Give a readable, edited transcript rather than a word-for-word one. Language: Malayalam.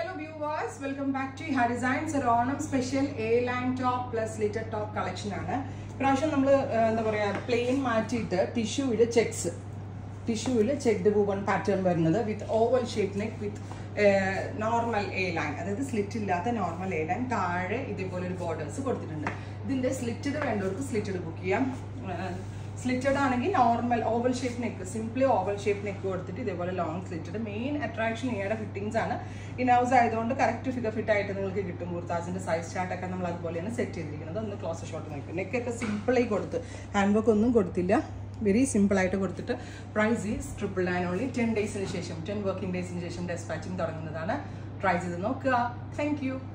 Hello viewers, welcome back to Iha Designs. ഒരു Onam special A line top plus slitted top collection ആണ്. ഇപ്രാവശ്യം നമ്മൾ എന്താ പറയുക പ്ലെയിൻ മാറ്റിയിട്ട് ടിഷ്യൂവിൽ ചെക്ക്ഡ് വുവൺ പാറ്റേൺ വരുന്നത് with oval shape neck with normal A line, അതായത് സ്ലിറ്റ് ഇല്ലാത്ത നോർമൽ എ ലൈൻ, താഴെ ഇതേപോലെ ഒരു ബോർഡേഴ്സ് കൊടുത്തിട്ടുണ്ട്. ഇതിൻ്റെ സ്ലിറ്റഡ് വേണ്ടവർക്ക് സ്ലിറ്റഡ് ബുക്ക് ചെയ്യാം. സ്ലിറ്റഡ് ആണെങ്കിൽ normal oval shape neck, simply oval shape neck കൊടുത്തിട്ട് ഇതേപോലെ ലോങ് സ്ലിറ്റഡ്. മെയിൻ അട്രാക്ഷൻ ഈയുടെ ഫിറ്റിംഗ്സ് ആണ്. ഇൻ ഹൗസ് ആയതുകൊണ്ട് കറക്റ്റ് ഫിഗർ ഫിറ്റ് ആയിട്ട് നിങ്ങൾക്ക് കിട്ടും. കുർത്താസിൻ്റെ സൈസ് ചാർട്ടൊക്കെ നമ്മൾ അതുപോലെയാണ് സെറ്റ് ചെയ്തിരിക്കുന്നത്. ഒന്ന് ക്ലോസ് ഷോട്ട് നോക്കും. നെക്കൊക്കെ സിമ്പിളായി കൊടുത്ത്, ഹാൻഡ് വർക്ക് ഒന്നും കൊടുത്തില്ല, വെരി സിമ്പിളായിട്ട് കൊടുത്തിട്ട്. Price is 999 only. 10 ഡേയ്സിന് ശേഷം, 10 വർക്കിംഗ് ഡേയ്സിന് ശേഷം ഡെസ്പാച്ചിങ് തുടങ്ങുന്നതാണ്. ട്രൈ ചെയ്ത് നോക്കുക. Thank U.